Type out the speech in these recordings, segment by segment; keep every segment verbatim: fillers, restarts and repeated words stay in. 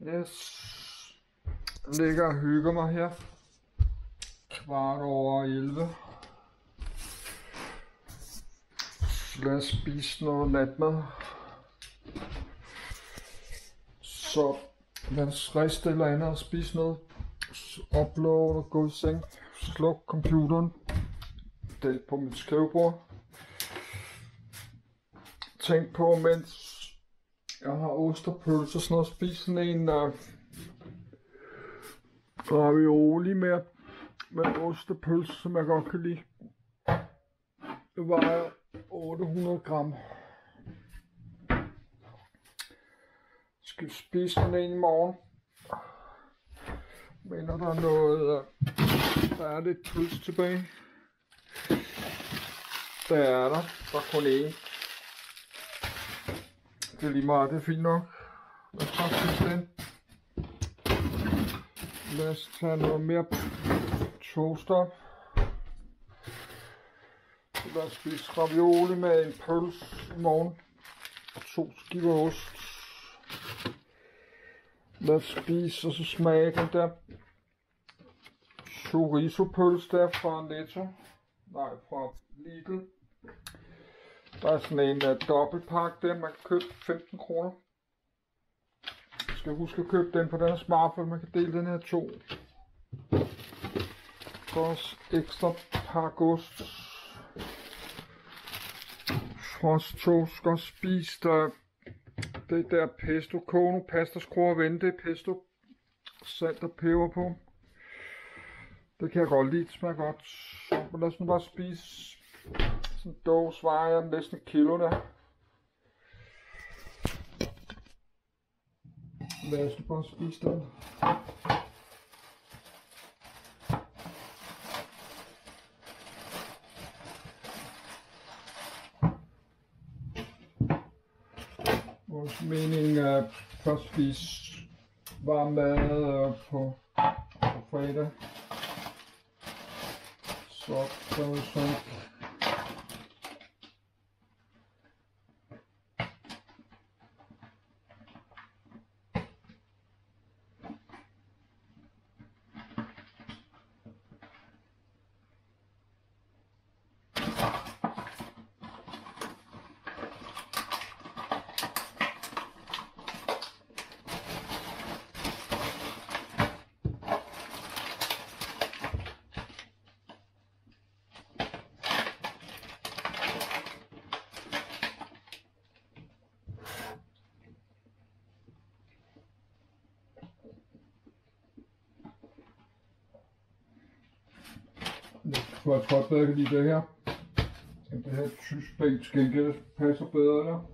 Yes. Jeg ligger og hygger mig her. Kvart over elleve. Lad os spise noget natmad. Så lad os riste eller andet og spise noget. Upload og gå i seng. Sluk computeren. Det på mit skrivebord. Tænk på, mens jeg har ost og pølse og sådan noget, spise sådan en uh, ravioli med, med ost og pølse, som jeg godt kan lide. Det vejer otte hundrede gram. Jeg skal spise sådan en i morgen. Men der er noget, uh, der er lidt pølse tilbage. Der er der, der er kun én. Det er lige meget, det er fint nok. Lad os bare spise den. Lad os tage noget mere toast op. Lad os spise ravioli med en pølse i morgen. Og to skiver ost. Lad os spise og så smage den der chorizo pølse der fra Netto. Nej, fra Lidl. Der er sådan en uh, dobbeltpakke der, man kan købe femten kroner. Jeg skal huske at købe den på den smartphone, man kan dele den her to. Så også ekstra pakke ost. Frost toast skal også spise der, det der pesto, kono, pasta, skruer og vente, pesto, salt og peber på. Det kan jeg godt lide, det smager godt. Så lad os nu bare spise. Sådan en dåse vejer næsten et kilo der. Lad os bare spise den. Vores mening er først spise varm mad på, på fredag. Så kan vi sådan. Jeg tror godt, jeg kan lide det her. Det her tysk bænk til gengæld passer bedre der.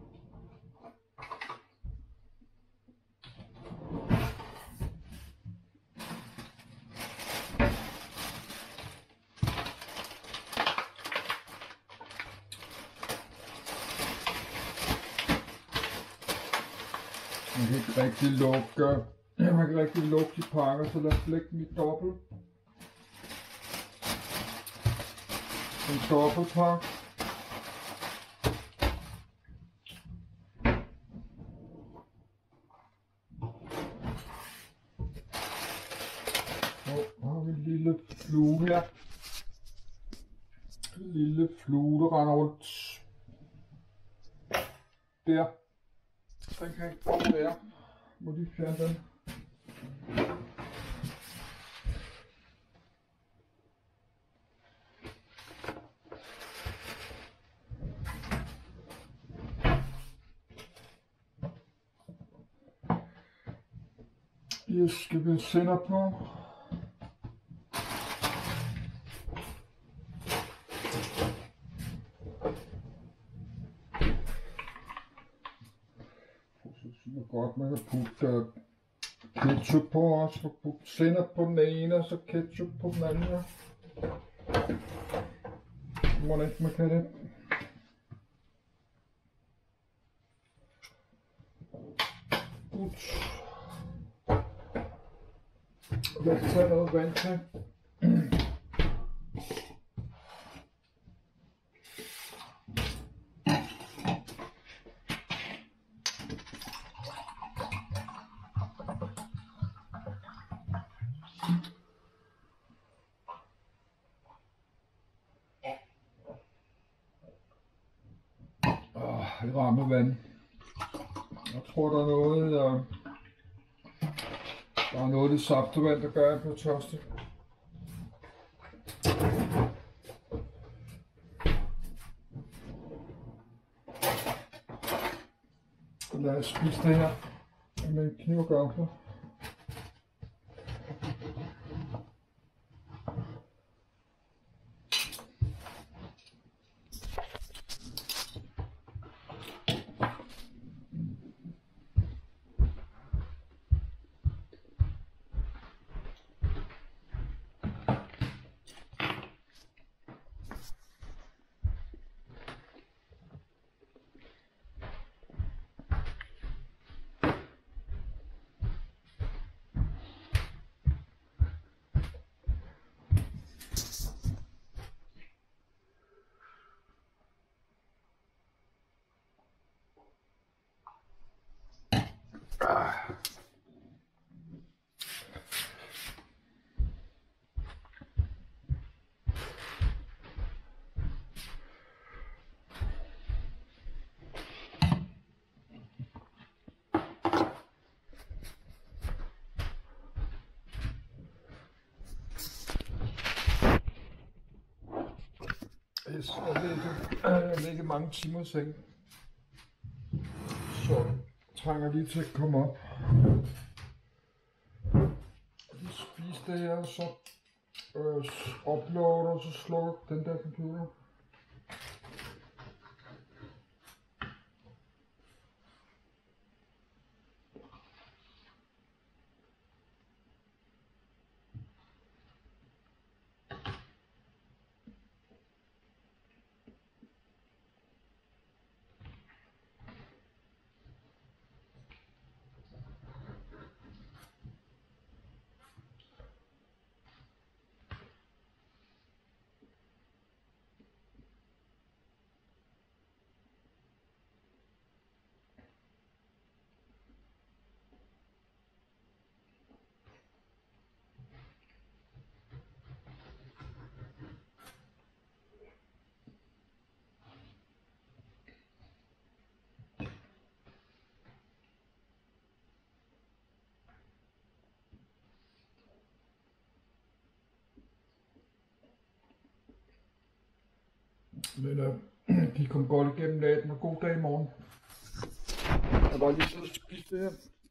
Man kan ikke rigtig lukke, man kan ikke rigtig lukke de pakker, så lad os lægge dem i dobbelt. En dobbeltpakke. Så har vi en lille flue her. En lille flue, der render rundt. Der. Den kan ikke komme der. Må de fjerne den. Jeg skal vi sende på. Så godt, man kan putte ketchup på også, så putte sennep på den ene, og så ketchup på den anden. Må ikke man kan det. Godt. Lad os tage noget vand til. lidt ramme vand. Jeg tror, der er noget, øh, der er noget af det saftevand, der gør, at jeg bliver tørstig. Lad os spise det her med en kniv og gaffel. Yes, jeg ligger, ligger mange timer i seng, så jeg trænger lige til at komme op. Lige spise det her, så øh, uploader og så slukker den der computer. Men øh, de kom godt igennem natten, og god dag i morgen. Jeg var lige siddet og spise det her.